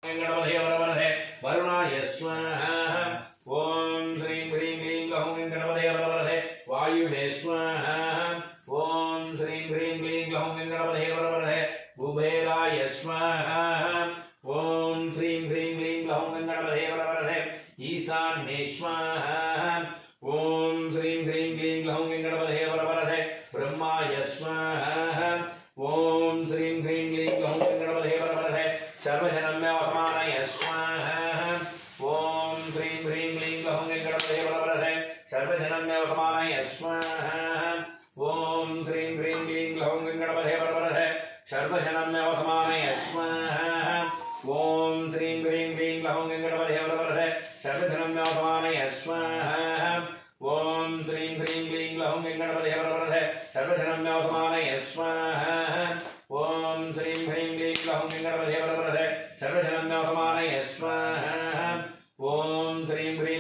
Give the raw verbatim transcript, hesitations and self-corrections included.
गणपतये वरवरदे वरुणाय स्वाहा ओम श्रीं ह्रीं क्लीं ग्लौं गणपतये वरवरदे वायुवे स्वाहा ओम श्रीं ह्रीं क्लीं ग्लौं गणपतये वरवरदे कुबेराय स्वाहा ओम श्रीं ह्रीं क्लीं ग्लौं गणपतये वरवरदे ईशान्ये स्वाहा ओम श्रीं ह्रीं क्लीं ग्लौं गणपतये वरवरदे ब्रह्माय स्वाहा ओम श्रीं ह्रीं क्लीं ग्लौं गणपतये वरवरदे सर्वजनम्यवसमानय स्वाहा ओम श्रीं ह्रीं क्लीं ग्लौं गणपतये वरवरदे सर्वजनम्यवसमानय स्वाहा ओम श्रीं ह्रीं क्लीं ग्लौं गणपतये वरवरदे सर्वजनम्यवसमानय स्वाहा ओम श्रीं ह्रीं क्लीं ग्लौं गणपतये वरवरदे सर्वजनम्यवसमानय स्वाहा ओम श्रीं ह्रीं क्लीं ग्लौं गणपतये वरवरदे सर्वजनम्यवसमानय स्वाहा ओम श्रीं ह्रीं क्लीं ग्लौं गणपतये वरवरदे सर्वजनम्यवसमानय स्वाहा